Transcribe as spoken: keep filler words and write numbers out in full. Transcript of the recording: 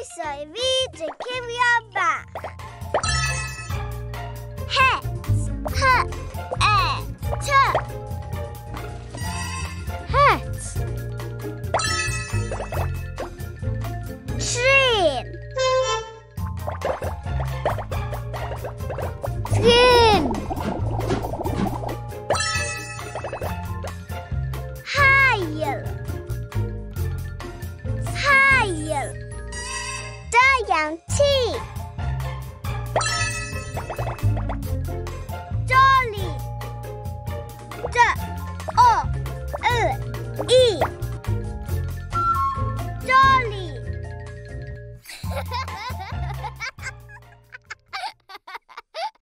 Croeso I fyd y Cywion Bach. Het. H-E-T. Het. Trin. Trin. Haul. Haul. Da iawn